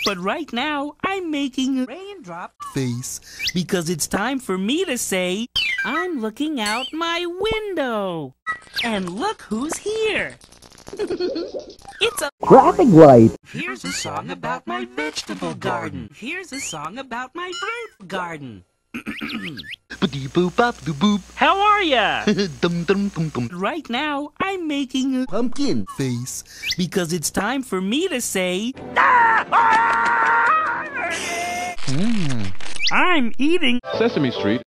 But right now, I'm making a raindrop face because it's time for me to say, I'm looking out my window. And look who's here. It's a traffic light. Here's a song about my vegetable garden. Here's a song about my fruit garden. How are ya? Right now, I'm making a pumpkin face because it's time for me to say, I'm eating Sesame Street.